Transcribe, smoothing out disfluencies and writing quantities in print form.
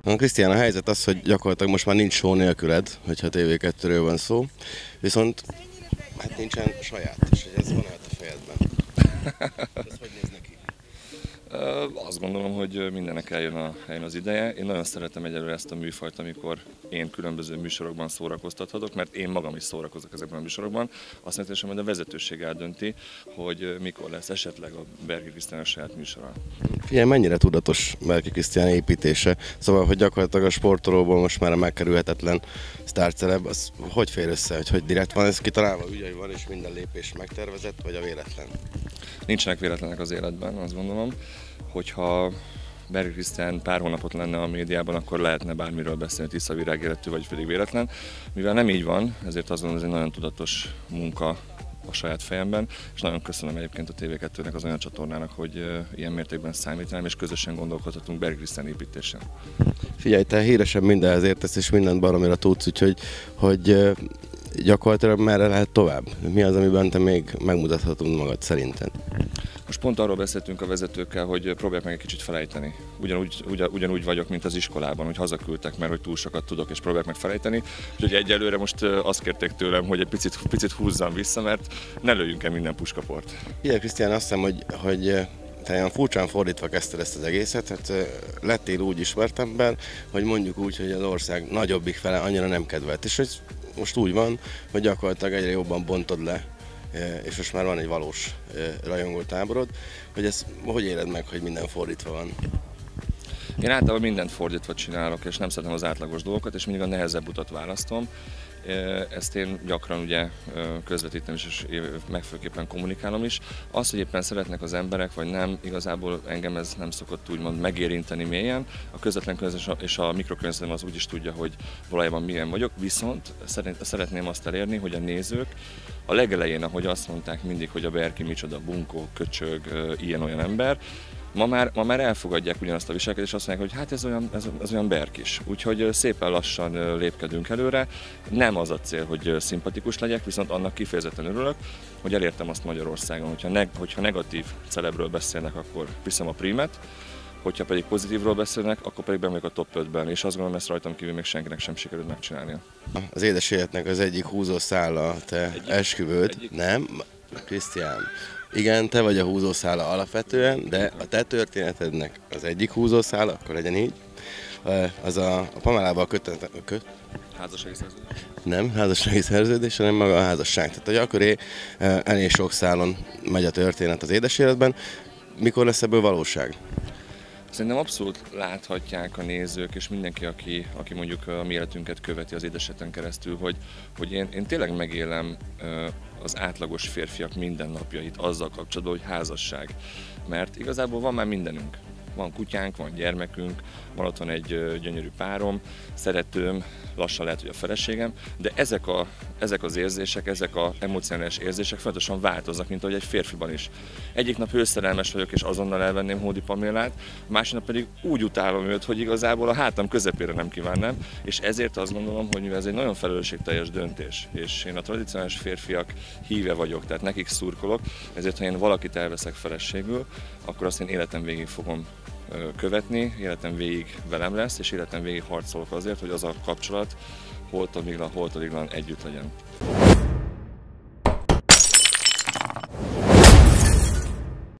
Krisztián, a helyzet az, hogy gyakorlatilag most már nincs show nélküled, hogyha TV2-ről van szó, viszont hát nincsen saját, és hogy ez van át a fejedben. Ez hogy néz neki? Azt gondolom, hogy mindennek eljön az ideje. Én nagyon szeretem egyelőre ezt a műfajt, amikor én különböző műsorokban szórakoztathatok, mert én magam is szórakozok ezekben a műsorokban. Azt jelenti, hogy a vezetőség eldönti, hogy mikor lesz esetleg a Berki Krisztián a saját műsora. Figyelj, mennyire tudatos Berki Krisztián építése? Szóval, hogy gyakorlatilag a sportolóból most már a megkerülhetetlen sztárceleb, az hogy fér össze, hogy direkt van ez kitalálva, ügyei van, és minden lépés megtervezett, vagy a véletlen? Nincsenek véletlenek az életben, azt gondolom, hogyha Berki Krisztián pár hónapot lenne a médiában, akkor lehetne bármiről beszélni, tiszta virágéletű vagy pedig véletlen. Mivel nem így van, ezért azt gondolom, ez egy nagyon tudatos munka a saját fejemben, és nagyon köszönöm egyébként a TV2-nek, az anyacsatornának, hogy ilyen mértékben számít rám, és közösen gondolkodhatunk Berki Krisztián építésen. Figyelj, te híresebb mindenhez értesz, és mindent baromira tudsz, úgyhogy gyakorlatilag merre lehet tovább? Mi az, amiben te még megmutathatod magad szerinted? Most pont arról beszéltünk a vezetőkkel, hogy próbálják meg egy kicsit felejteni. Ugyanúgy vagyok, mint az iskolában, hogy hazaküldtek, mert hogy túl sokat tudok, és próbálják meg felejteni. Úgyhogy egyelőre most azt kérték tőlem, hogy egy picit húzzam vissza, mert ne lőjünk el minden puskaport. Igen, Krisztián, azt hiszem, hogy te olyan furcsán fordítva kezdted ezt az egészet, hát lettél úgy ismert ember, hogy mondjuk úgy, hogy az ország nagyobbik fele annyira nem kedvelt. És hogy most úgy van, hogy gyakorlatilag egyre jobban bontod le, és most már van egy valós rajongótáborod, hogy ezt hogy éled meg, hogy minden fordítva van? Én általában mindent fordítva csinálok, és nem szeretem az átlagos dolgokat, és mindig a nehezebb utat választom. Ezt én gyakran ugye közvetítem is, és megfőképpen kommunikálom is. Az, hogy éppen szeretnek az emberek, vagy nem, igazából engem ez nem szokott úgymond megérinteni mélyen. A közvetlen közös és a mikrokörnyezetem az úgy is tudja, hogy valójában milyen vagyok, viszont szeretném azt elérni, hogy a nézők a legelején, ahogy azt mondták mindig, hogy a Berki micsoda bunkó, köcsög, ilyen-olyan ember, Ma már elfogadják ugyanazt a viselkedést, és azt mondják, hogy hát ez olyan Berkis. Úgyhogy szépen lassan lépkedünk előre. Nem az a cél, hogy szimpatikus legyek, viszont annak kifejezetten örülök, hogy elértem azt Magyarországon, hogyha negatív celebről beszélnek, akkor viszem a prímet, hogyha pedig pozitívról beszélnek, akkor pedig bemegyek a top 5-ben, és azt gondolom, ezt rajtam kívül még senkinek sem sikerült megcsinálnia. Az édes életnek az egyik húzószála te esküvőd, nem? Krisztián. Igen, te vagy a húzószála alapvetően, de a te történetednek az egyik húzószála, akkor legyen így, az a Pamelával Házassági szerződés? Nem, házassági szerződés, hanem maga a házasság. Tehát, hogy akkor elég sok szálon megy a történet az édes életben. Mikor lesz ebből valóság? Szerintem abszolút láthatják a nézők, és mindenki, aki mondjuk a mi életünket követi az édeseten keresztül, hogy én tényleg megélem az átlagos férfiak mindennapjait azzal kapcsolatban, hogy házasság. Mert igazából van már mindenünk. Van kutyánk, van gyermekünk, van otthon egy gyönyörű párom, szeretőm, lassan lehet, hogy a feleségem, de ezek az érzések, ezek az emocionális érzések fontosan változnak, mint ahogy egy férfiban is. Egyik nap őszerelmes vagyok, és azonnal elvenném Hódi Pamélát, másik nap pedig úgy utálom őt, hogy igazából a hátam közepére nem kívánnám, és ezért azt gondolom, hogy mivel ez egy nagyon felelősségteljes döntés, és én a tradicionális férfiak híve vagyok, tehát nekik szurkolok, ezért ha én valakit elveszek feleségül, akkor azt én életem végig fogom követni, életem végig velem lesz, és életem végig harcolok azért, hogy az a kapcsolat holtadiglan együtt legyen.